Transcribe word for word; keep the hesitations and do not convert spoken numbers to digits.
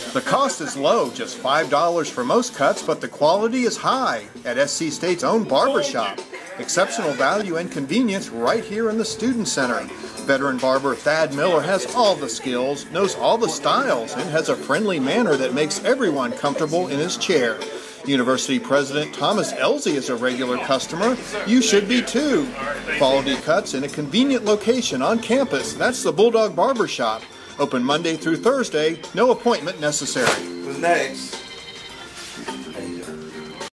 The cost is low, just five dollars for most cuts, but the quality is high at S C State's own barber shop. Exceptional value and convenience right here in the Student Center. Veteran barber Thad Miller has all the skills, knows all the styles, and has a friendly manner that makes everyone comfortable in his chair. University President Thomas Elzey is a regular customer. You should be too. Quality cuts in a convenient location on campus. That's the Bulldog Barber Shop. Open Monday through Thursday. No appointment necessary. Who's next?